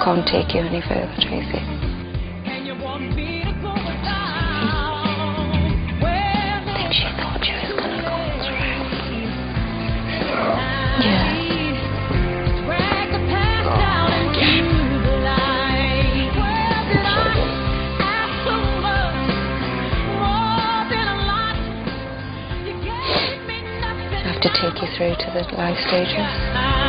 can't take you any further, Tracy. I think she thought she was going to go through. Yeah. I have to take you through to the life stages.